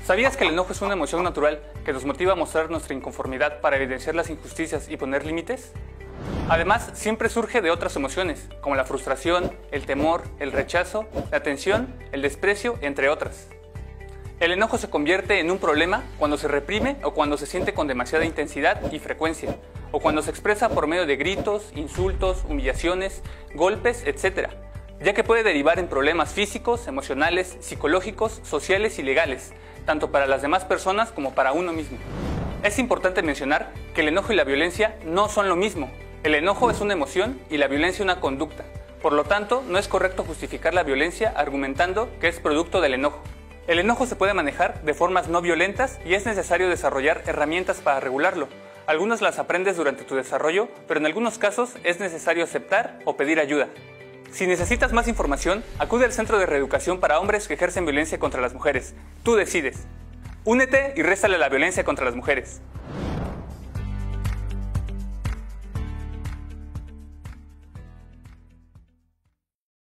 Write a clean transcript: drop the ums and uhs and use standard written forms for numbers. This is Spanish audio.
¿Sabías que el enojo es una emoción natural que nos motiva a mostrar nuestra inconformidad para evidenciar las injusticias y poner límites? Además, siempre surge de otras emociones, como la frustración, el temor, el rechazo, la tensión, el desprecio, entre otras. El enojo se convierte en un problema cuando se reprime o cuando se siente con demasiada intensidad y frecuencia, o cuando se expresa por medio de gritos, insultos, humillaciones, golpes, etc., ya que puede derivar en problemas físicos, emocionales, psicológicos, sociales y legales, tanto para las demás personas como para uno mismo. Es importante mencionar que el enojo y la violencia no son lo mismo. El enojo es una emoción y la violencia una conducta. Por lo tanto, no es correcto justificar la violencia argumentando que es producto del enojo. El enojo se puede manejar de formas no violentas y es necesario desarrollar herramientas para regularlo. Algunas las aprendes durante tu desarrollo, pero en algunos casos es necesario aceptar o pedir ayuda. Si necesitas más información, acude al Centro de Reeducación para Hombres que ejercen violencia contra las mujeres. Tú decides. Únete y réstale la violencia contra las mujeres.